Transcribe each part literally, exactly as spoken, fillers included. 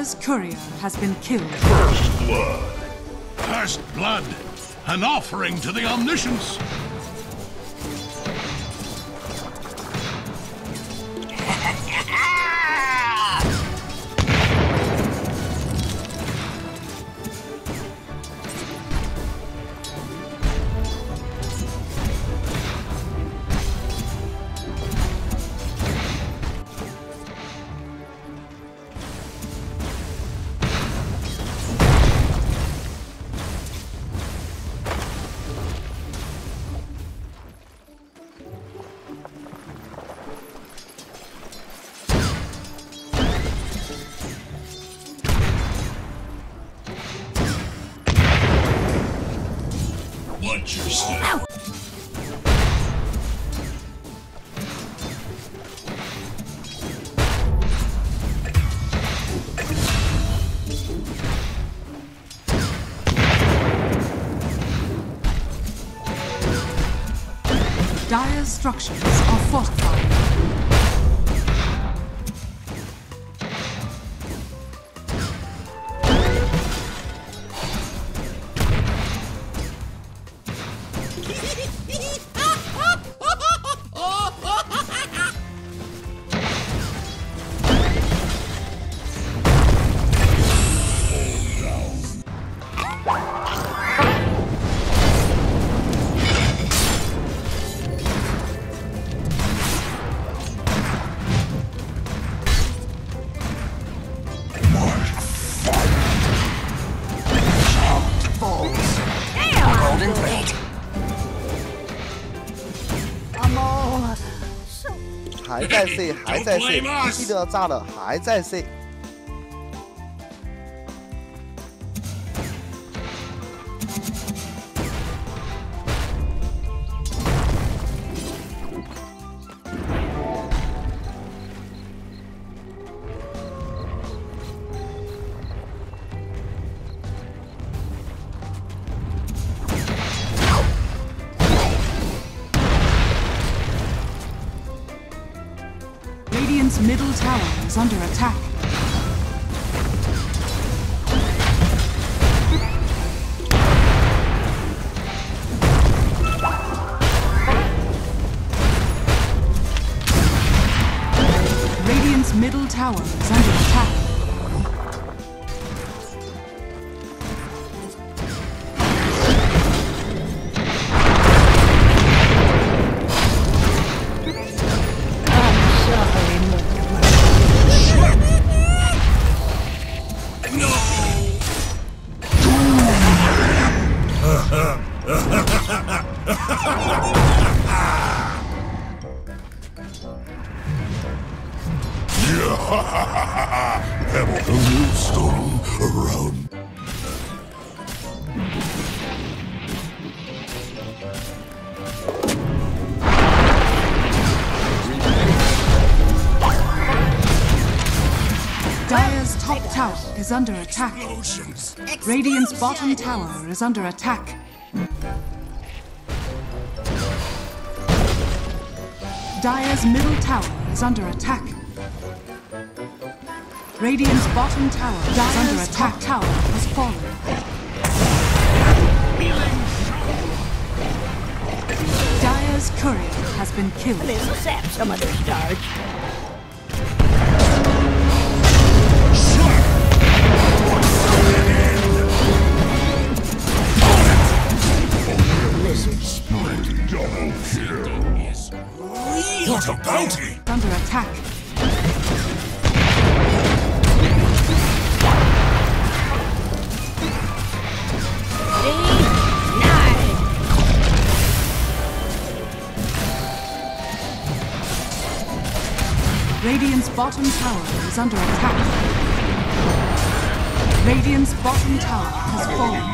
Dire's courier has been killed. First blood. First blood. An offering to the omniscience. Watch your step. Dire's structures are fortified. golden thread. 还在 C， 还在 C， T 的炸了，还在 C。 Radiant's middle tower is under attack. Radiant's middle tower is under attack. Have a millstone around. Dire's top tower is under attack. Radiant's bottom tower is under attack. Dire's middle tower is under attack. Radiant's bottom tower is under attack. Tower has fallen. Dire's courier has been killed. Let's sap some of their starch. Double kill. What a bounty! Under attack. Radiant's bottom tower is under attack. Radiant's bottom tower has fallen.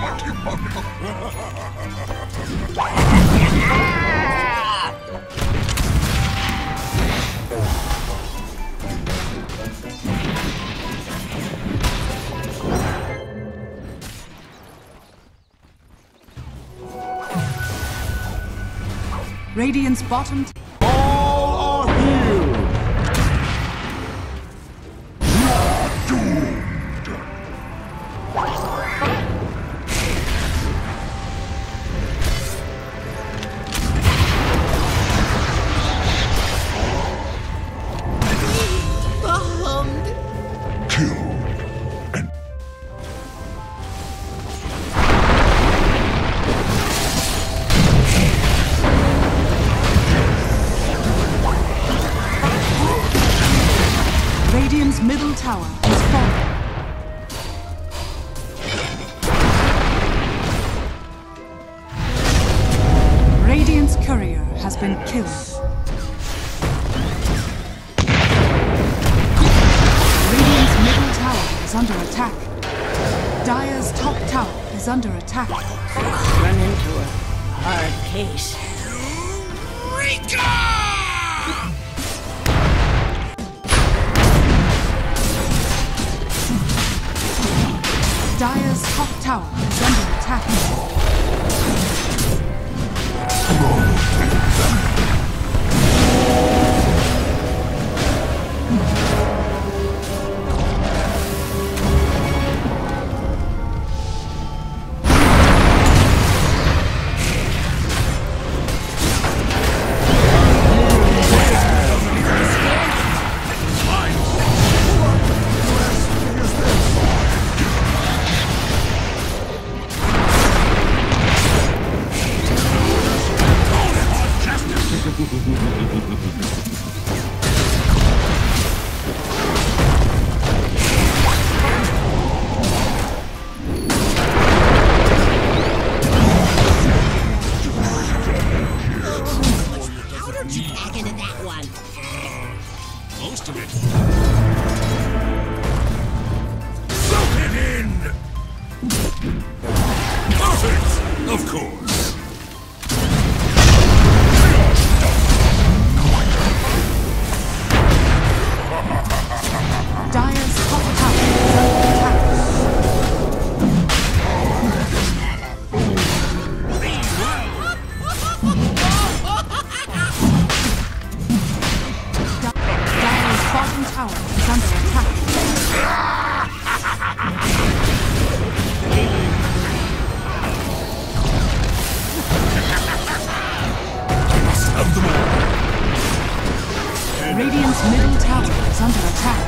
Radiant's bottom tower. All are healed! You are doomed! tower has fallen. Radiant's courier has been killed. Radiant's middle tower is under attack. Dire's top tower is under attack. Run into a hard case. Eureka! Dire's top tower is under attack. Most of it. Soak it in! Perfect! Of course. Dire's top tower is under attack. Dire's bottom tower is under attack. Of them all. Radiant's middle tower is under attack.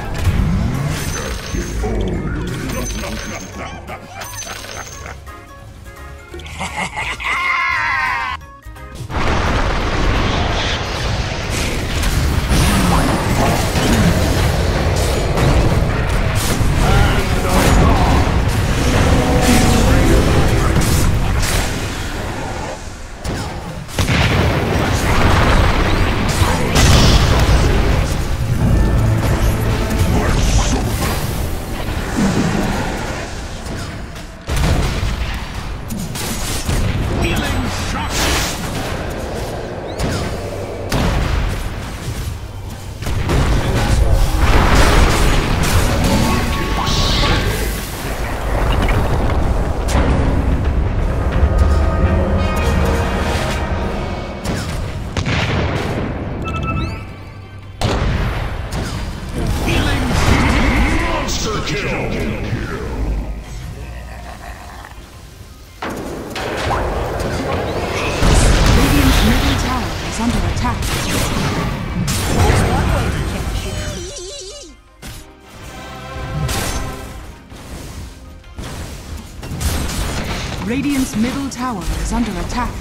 Radiant's middle tower is under attack.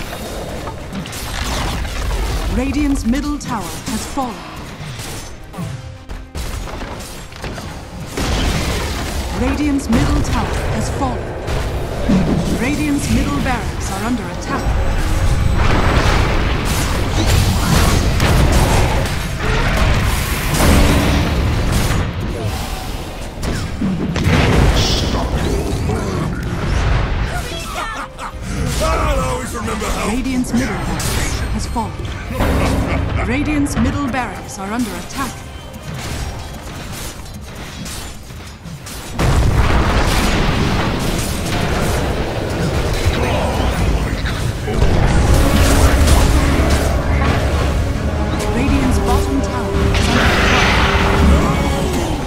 Radiant's middle tower has fallen. Radiant's middle tower has fallen. Radiant's middle barracks are under attack. Radiant's middle barracks has fallen. Radiant's middle barracks are under attack. Radiant's bottom tower is under attack.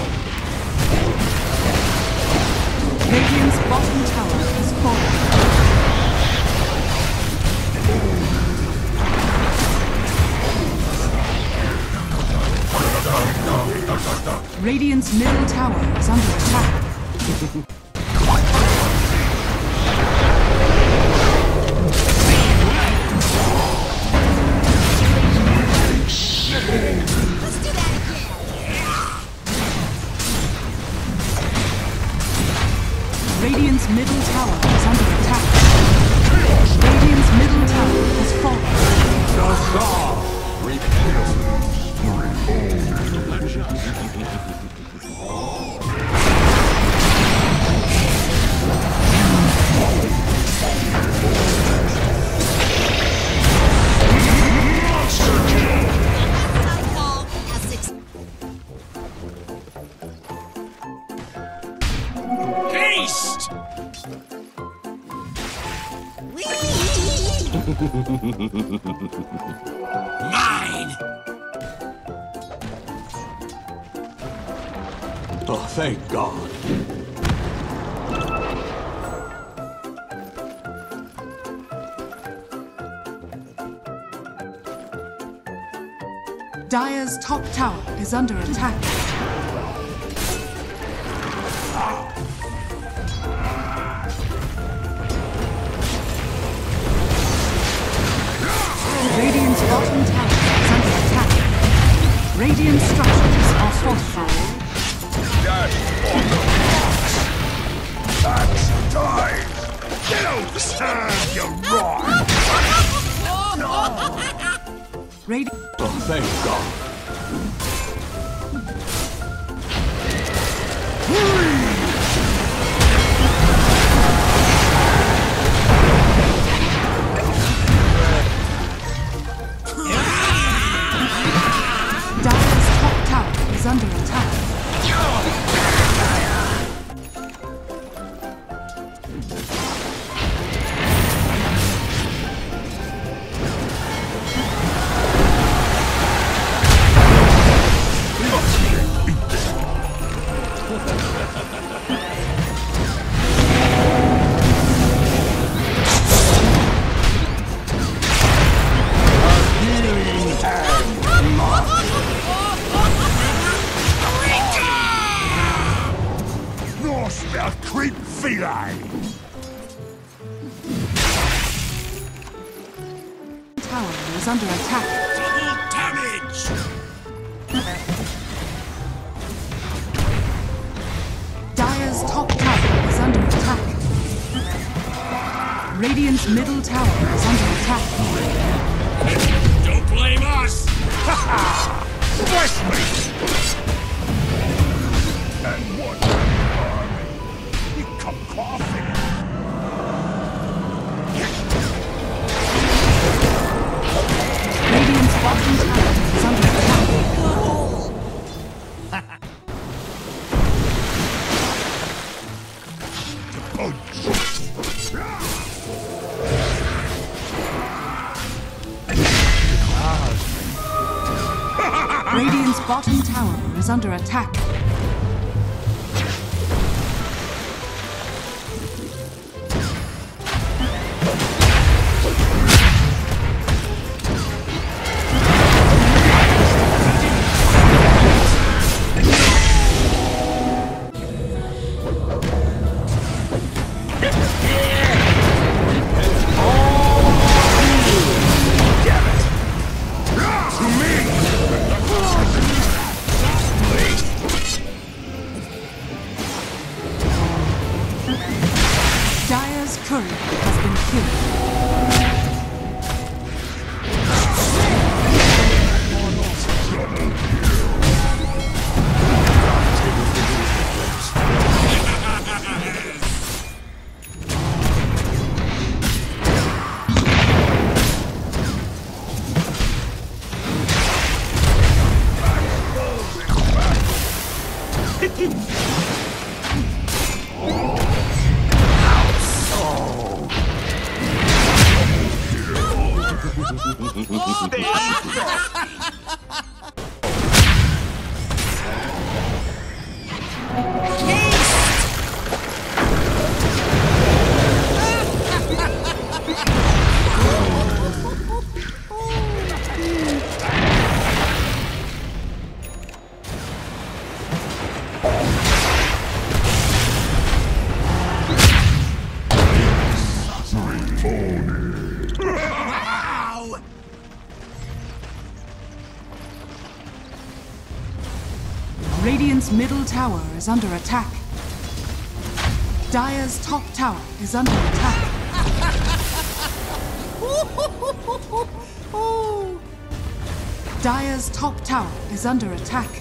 Radiant's bottom tower has fallen. Radiant's middle tower is under attack. Radiant's middle tower is under attack. Radiant's middle tower has fallen. Haste! Mine! Oh, thank God. Dire's top tower is under attack. Radiant's bottom tower is under attack. Radiant structures are fortified. That's on the rocks! That's time! Don't serve your right! Radiant. Oh, thank God. Dire's top tower is under attack. Creep feline! Tower is under attack. Double damage! Dire's top tower is under attack. Radiant's middle tower is under attack. Don't blame us! Ha ha! Bless me! And what army? You come coughing! Radiant's bottom tower is under attack. Radiant's bottom tower is under attack. Dire's courier has been killed. Radiant's middle tower is under attack. Dire's top tower is under attack. Dire's top tower is under attack.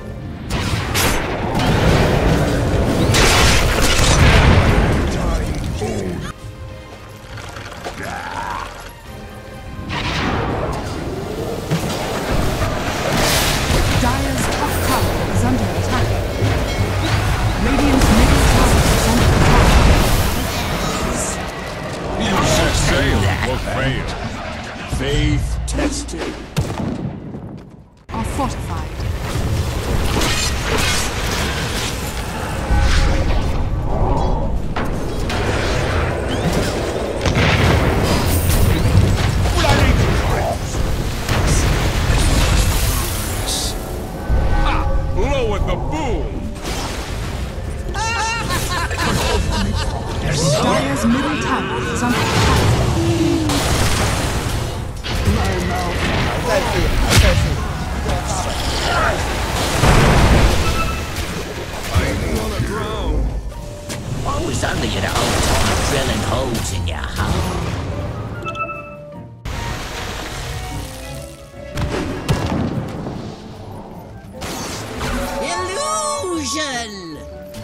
Dire's top tower is under attack. Radiant's middle tower is under attack. You set sail will fail. Faith tested. Are fortified. Lower the boom. Dire's middle tower is under attack. 还在飞，还在飞，一定要炸了！ I was only at old time drilling holes in your hull. Illusion!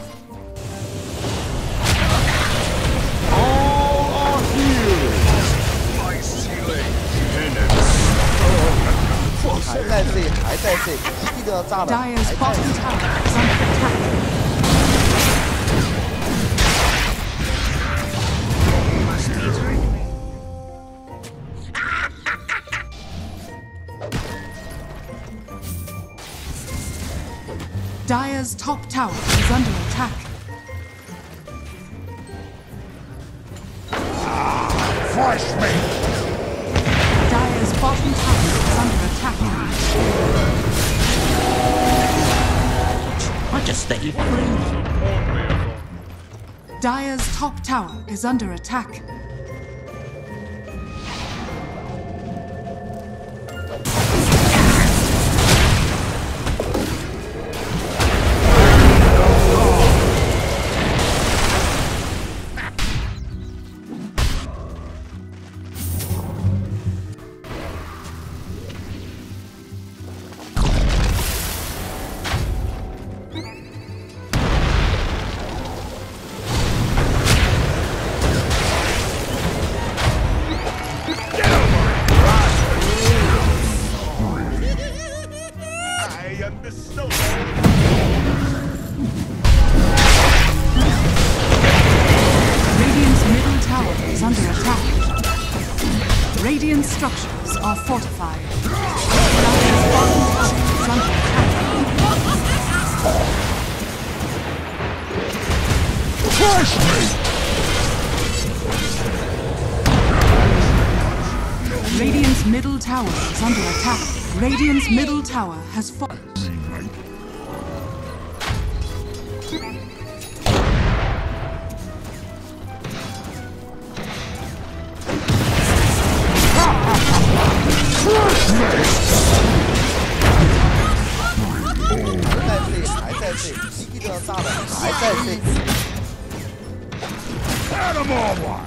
All are here. My ceiling penance. 还在飞，还在飞，一定要炸了！ Dire's 还 bottom 在 tower is under attack. Dire's top tower is under attack. Fresh meat! Dire's bottom tower is under attack. I just let you breathe. Dire's top tower is under attack. Radiant's middle tower is under attack. Radiant structures are fortified. Dire's bottom tower is under attack. Fresh meat! Radiant's middle tower is under attack. Radiant's middle tower has fallen. Animal wine!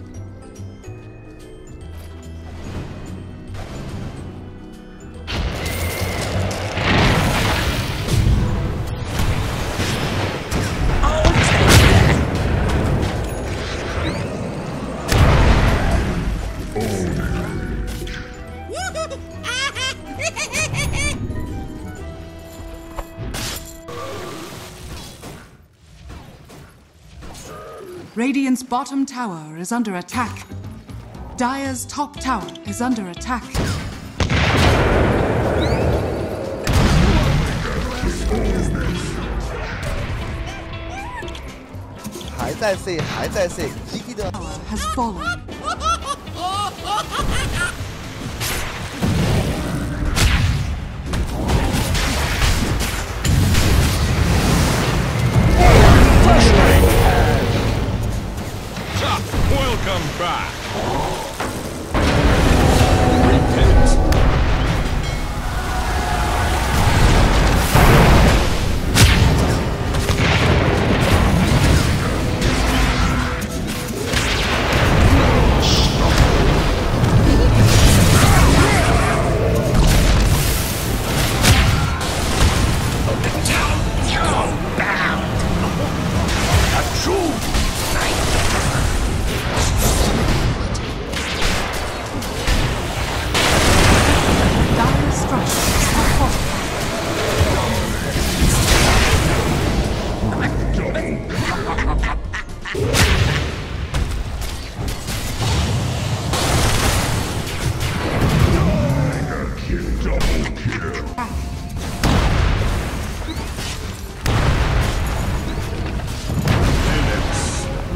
Radiant's bottom tower is under attack. Dire's top tower is under attack. Tower has fallen. Welcome back. Repent.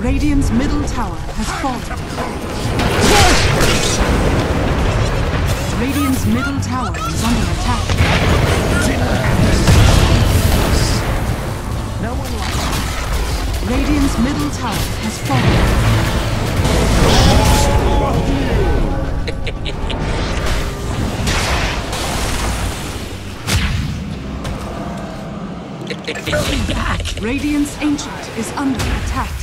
Radiant's middle tower has fallen. Radiant's middle tower is under attack. No one likes Radiant's middle tower has fallen. Radiant's ancient is under attack.